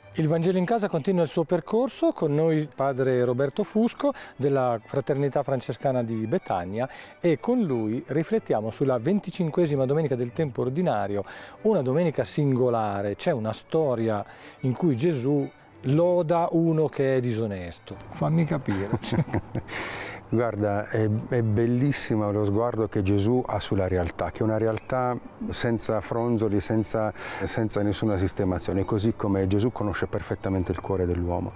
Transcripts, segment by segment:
Il Vangelo in Casa continua il suo percorso, con noi padre Roberto Fusco della Fraternità Francescana di Betania, e con lui riflettiamo sulla 25esima domenica del tempo ordinario, una domenica singolare. C'è una storia in cui Gesù loda uno che è disonesto. Fammi capire. Guarda, è bellissimo lo sguardo che Gesù ha sulla realtà, che è una realtà senza fronzoli, senza nessuna sistemazione, così come Gesù conosce perfettamente il cuore dell'uomo.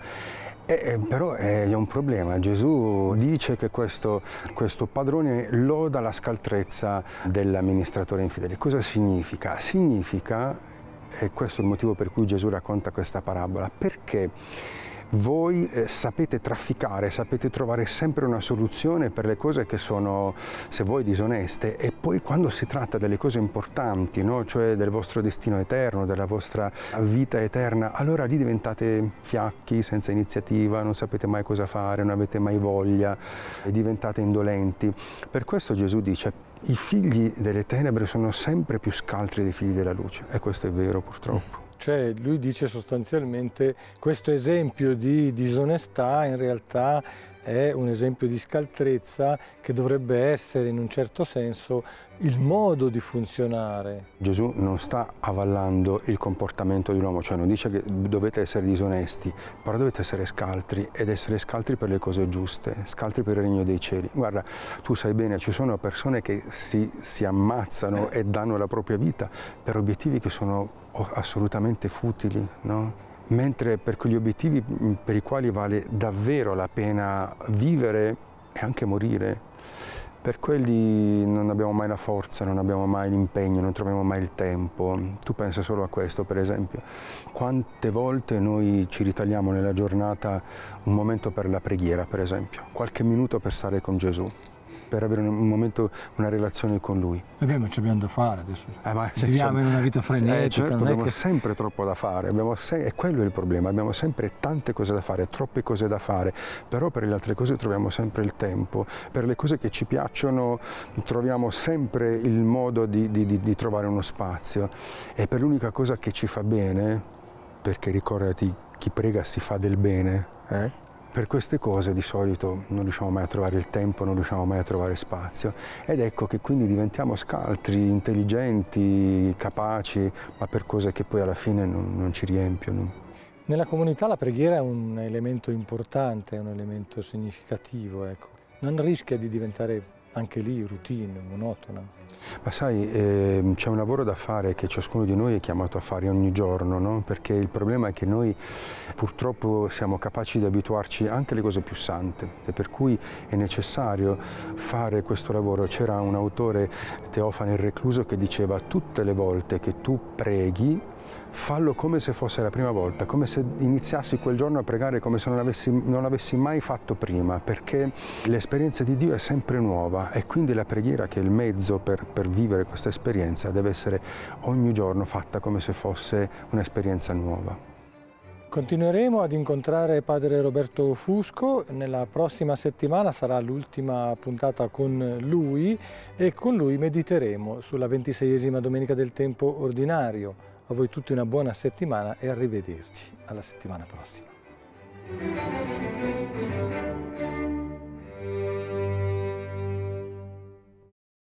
Però è un problema. Gesù dice che questo padrone loda la scaltrezza dell'amministratore infedele. Cosa significa? Significa, e questo è il motivo per cui Gesù racconta questa parabola, perché voi sapete trafficare, sapete trovare sempre una soluzione per le cose che sono, se vuoi, disoneste, e poi quando si tratta delle cose importanti, no? Cioè del vostro destino eterno, della vostra vita eterna, allora lì diventate fiacchi, senza iniziativa, non sapete mai cosa fare, non avete mai voglia, e diventate indolenti. Per questo Gesù dice: i figli delle tenebre sono sempre più scaltri dei figli della luce, e questo è vero purtroppo. Cioè lui dice sostanzialmente questo esempio di disonestà in realtà è un esempio di scaltrezza che dovrebbe essere in un certo senso il modo di funzionare. Gesù non sta avallando il comportamento dell'uomo, cioè non dice che dovete essere disonesti, però dovete essere scaltri, ed essere scaltri per le cose giuste, scaltri per il regno dei cieli. Guarda, tu sai bene, ci sono persone che si ammazzano e danno la propria vita per obiettivi che sono assolutamente futili, no? Mentre per quegli obiettivi per i quali vale davvero la pena vivere e anche morire, per quelli non abbiamo mai la forza, non abbiamo mai l'impegno, non troviamo mai il tempo. Tu pensa solo a questo, per esempio. Quante volte noi ci ritagliamo nella giornata un momento per la preghiera, per esempio, qualche minuto per stare con Gesù, per avere un momento, una relazione con Lui. Ma ci abbiamo da fare adesso. Viviamo in una vita frenetica. Certo, abbiamo sempre troppo da fare, e quello è il problema, abbiamo sempre tante cose da fare, troppe cose da fare, però per le altre cose troviamo sempre il tempo, per le cose che ci piacciono troviamo sempre il modo di trovare uno spazio, e per l'unica cosa che ci fa bene, perché ricordati, chi prega si fa del bene, per queste cose di solito non riusciamo mai a trovare il tempo, non riusciamo mai a trovare spazio, ed ecco che quindi diventiamo scaltri, intelligenti, capaci, ma per cose che poi alla fine non ci riempiono. Nella comunità la preghiera è un elemento importante, è un elemento significativo, ecco. Non rischia di diventare anche lì routine, monotona? Ma sai, c'è un lavoro da fare che ciascuno di noi è chiamato a fare ogni giorno, no? Perché il problema è che noi purtroppo siamo capaci di abituarci anche alle cose più sante, e per cui è necessario fare questo lavoro. C'era un autore, Teofane il Recluso, che diceva: tutte le volte che tu preghi, fallo come se fosse la prima volta, come se iniziassi quel giorno a pregare come se non l'avessi mai fatto prima, perché l'esperienza di Dio è sempre nuova, e quindi la preghiera, che è il mezzo per vivere questa esperienza, deve essere ogni giorno fatta come se fosse un'esperienza nuova. Continueremo ad incontrare padre Roberto Fusco. Nella prossima settimana sarà l'ultima puntata con lui, e con lui mediteremo sulla 26esima domenica del tempo ordinario. A voi tutti una buona settimana e arrivederci alla settimana prossima.